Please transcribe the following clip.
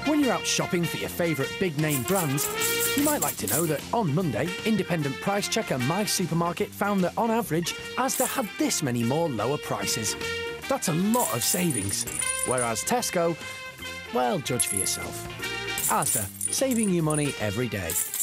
When you're out shopping for your favourite big-name brands, you might like to know that on Monday, independent price checker My Supermarket found that on average, Asda had this many more lower prices. That's a lot of savings. Whereas Tesco, well, judge for yourself. Asda, saving you money every day.